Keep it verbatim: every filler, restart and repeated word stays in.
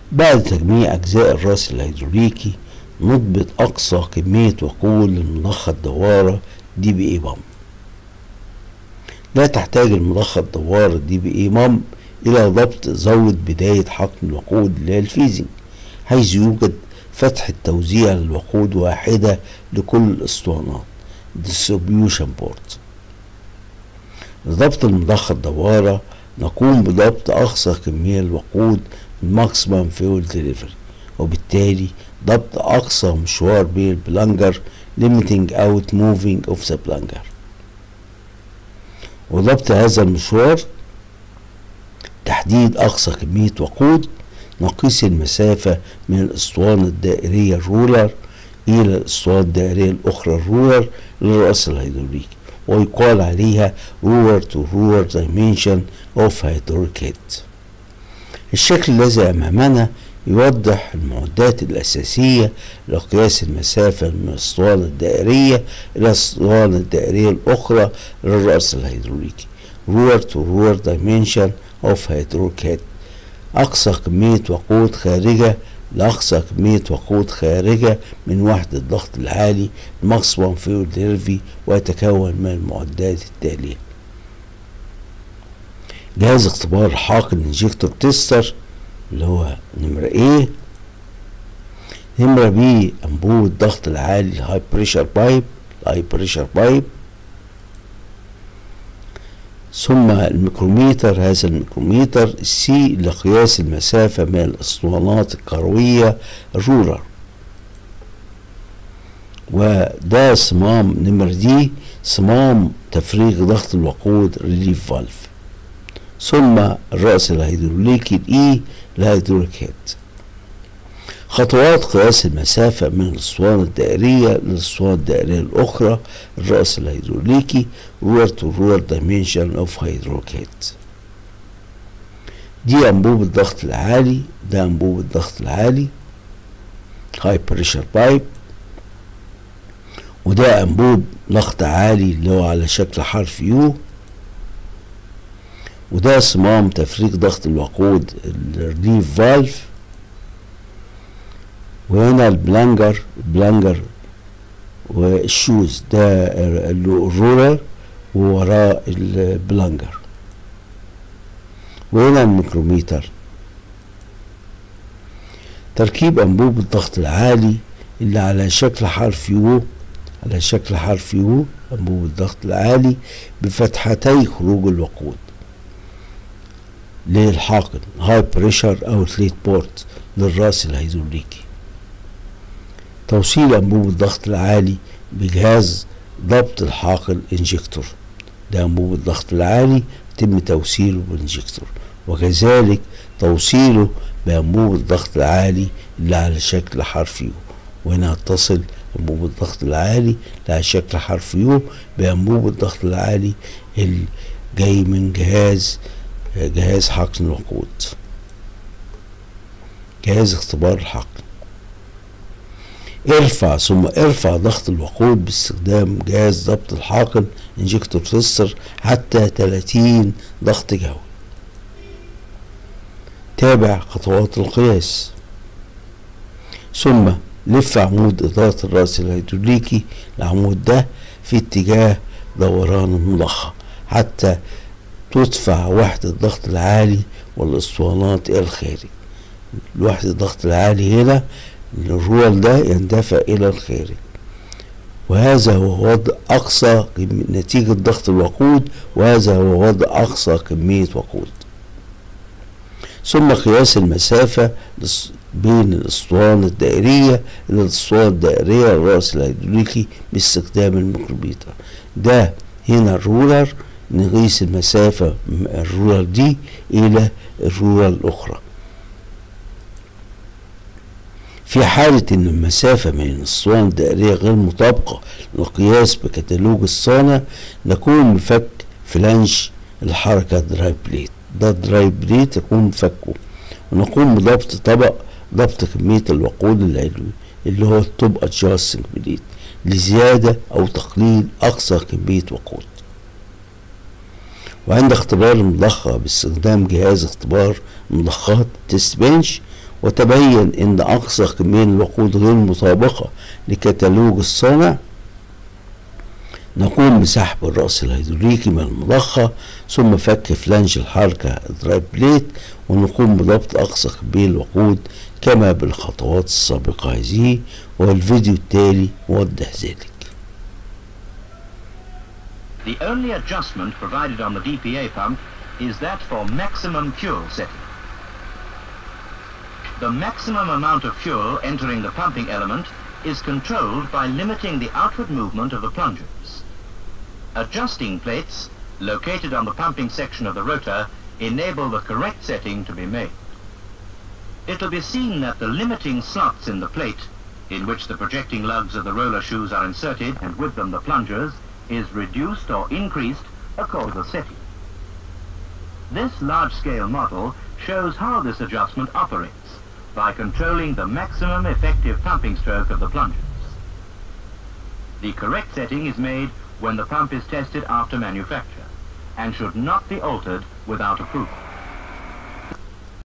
بعد تجميع أجزاء الرأس الهيدروليكي نضبط أقصى كمية وقود للمضخة الدوارة دي بي اي بامب. لا تحتاج المضخة الدوارة دي بي اي بامب إلى ضبط زاوية بداية حقن الوقود اللي هي الفيزنج، حيث يوجد فتحة توزيع للوقود واحدة لكل الأسطوانات distribution port. لضبط المضخة الدوارة نقوم بضبط أقصى كمية الوقود maximum fuel delivery، وبالتالي ضبط أقصى مشوار بين البلانجر limiting out moving of the plunger. وضبط هذا المشوار تحديد أقصى كمية وقود، نقيس المسافة من الأسطوانة الدائرية الرولر إلى الأسطوانة الدائرية الأخرى الرولر للرأس الهيدروليكي، ويقال عليها roller to roller dimension of hydraulic head. الشكل الذي أمامنا يوضح المعدات الأساسية لقياس المسافة من الأسطوانة الدائرية إلى الأسطوانة الدائرية الأخرى للرأس الهيدروليكي roller to roller dimension of hydraulic head. أقصى كمية وقود خارجة لأقصى كمية وقود خارجة من وحدة الضغط العالي maximum fuel delivery، ويتكون من المعدات التالية: جهاز اختبار حاقن انجكتور تيستر اللي هو نمرة ايه، نمرة بي أنبوبة الضغط العالي الهاي بريشر بايب الهاي بريشر بايب، ثم الميكروميتر، هذا الميكروميتر السي لقياس المسافة من الأسطوانات الكروية الرولر، وده صمام نمر دي صمام تفريغ ضغط الوقود ريليف فالف، ثم الرأس الهيدروليكي الإي الهيدروليك هيد. خطوات قياس المسافة من الأسطوانة الدائرية للأسطوانة الدائرية الأخرى الرأس الهيدروليكي roller to roller dimension of hydraulic head. دي أنبوبة الضغط العالي، ده أنبوبة الضغط العالي high pressure pipe، وده أنبوب ضغط عالي اللي هو على شكل حرف يو، وده صمام تفريغ ضغط الوقود الريليف فالف، وهنا البلانجر البلانجر والشوز ده الرولر ووراه البلانجر، وهنا الميكروميتر. تركيب أنبوبة الضغط العالي اللي على شكل حرف يو على شكل حرف يو أنبوبة الضغط العالي بفتحتي خروج الوقود للحاقن هاي بريشر اوتليت بورت للراس الهيدروليكي. توصيل أنبوبة الضغط العالي بجهاز ضبط الحاقن انجكتور، ده أنبوبة الضغط العالي يتم توصيله بالانجكتور، وكذلك توصيله بأنبوبة الضغط العالي اللي على شكل حرف يو، وهنا هتصل أنبوبة الضغط العالي اللي على شكل حرف يو بأنبوبة الضغط العالي اللي جاي من جهاز جهاز حقن الوقود، جهاز اختبار الحقن. ارفع ثم ارفع ضغط الوقود باستخدام جهاز ضبط الحاقن انجكتور تيستر حتى ثلاثين ضغط جوي. تابع خطوات القياس، ثم لف عمود إدارة الرأس الهيدروليكي العمود ده في اتجاه دوران المضخة حتى تدفع وحدة الضغط العالي والاسطوانات إلى الخارج. وحدة الضغط العالي هنا الرول ده يندفع إلى الخارج، وهذا هو وضع أقصى نتيجة ضغط الوقود، وهذا هو وضع أقصى كمية وقود. ثم قياس المسافة بين الأسطوانة الدائرية إلى الأسطوانة الدائرية للرأس الهيدروليكي باستخدام الميكروميتر. ده هنا الرولر، نقيس المسافة من الرولر دي إلى الرولر الأخرى. في حالة إن المسافة من الأسطوانة الدائرية غير مطابقة للقياس بكتالوج الصانع، نقوم بفك فلانش الحركة دراي بليت، ده دراي بليت يكون مفكه، ونقوم بضبط طبق ضبط كمية الوقود العلوي اللي هو التوب ادجاستنج بليت لزيادة أو تقليل أقصى كمية وقود. وعند اختبار المضخة باستخدام جهاز اختبار مضخات تيست بنش، وتبين ان اقصى كمية الوقود غير مطابقة لكتالوج الصانع، نقوم بسحب الرأس الهيدروليكي من المضخة ثم فك فلانج الحركة درايف بليت، ونقوم بضبط أقصى كمية الوقود كما بالخطوات السابقة هذه، والفيديو التالي يوضح ذلك. The only adjustment provided on the D P A pump is that for maximum fuel setting. The maximum amount of fuel entering the pumping element is controlled by limiting the outward movement of the plungers. Adjusting plates located on the pumping section of the rotor enable the correct setting to be made. It will be seen that the limiting slots in the plate in which the projecting lugs of the roller shoes are inserted, and with them the plungers, is reduced or increased according to the setting. This large-scale model shows how this adjustment operates by controlling the maximum effective pumping stroke of the plungers. The correct setting is made when the pump is tested after manufacture and should not be altered without approval.